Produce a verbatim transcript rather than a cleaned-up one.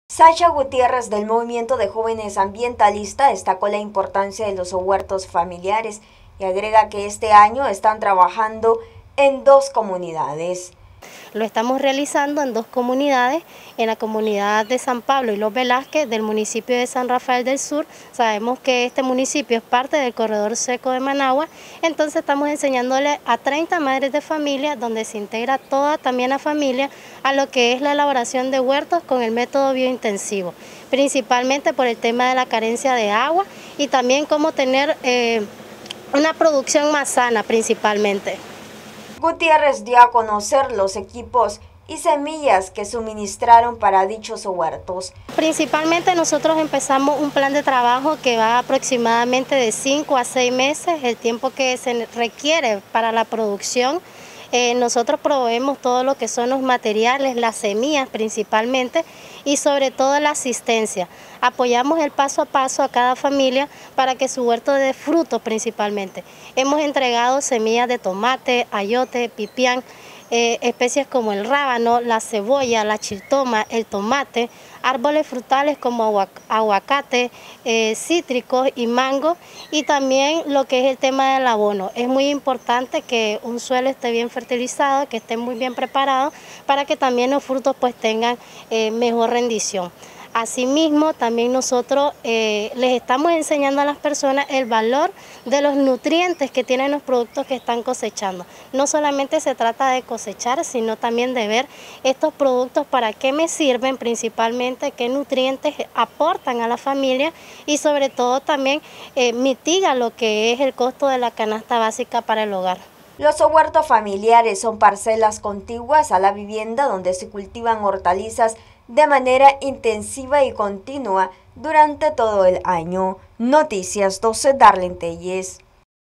Sacha Gutiérrez del Movimiento de Jóvenes Ambientalistas destacó la importancia de los huertos familiares y agrega que este año están trabajando en dos comunidades. Lo estamos realizando en dos comunidades, en la comunidad de San Pablo y Los Velázquez del municipio de San Rafael del Sur. Sabemos que este municipio es parte del corredor seco de Managua, entonces estamos enseñándole a treinta madres de familia, donde se integra toda también la familia, a lo que es la elaboración de huertos con el método biointensivo, principalmente por el tema de la carencia de agua y también cómo tener eh, una producción más sana principalmente. Gutiérrez dio a conocer los equipos y semillas que suministraron para dichos huertos. Principalmente nosotros empezamos un plan de trabajo que va aproximadamente de cinco a seis meses, el tiempo que se requiere para la producción. Eh, nosotros proveemos todo lo que son los materiales, las semillas principalmente y sobre todo la asistencia. Apoyamos el paso a paso a cada familia para que su huerto dé frutos principalmente. Hemos entregado semillas de tomate, ayote, pipián, Eh, especies como el rábano, la cebolla, la chiltoma, el tomate, árboles frutales como aguac aguacate, eh, cítricos y mango, y también lo que es el tema del abono. Es muy importante que un suelo esté bien fertilizado, que esté muy bien preparado para que también los frutos pues tengan eh, mejor rendición. Asimismo, también nosotros eh, les estamos enseñando a las personas el valor de los nutrientes que tienen los productos que están cosechando. No solamente se trata de cosechar, sino también de ver estos productos para qué me sirven principalmente, qué nutrientes aportan a la familia y sobre todo también eh, mitiga lo que es el costo de la canasta básica para el hogar. Los huertos familiares son parcelas contiguas a la vivienda donde se cultivan hortalizas de manera intensiva y continua durante todo el año. Noticias doce, Darlene Telles.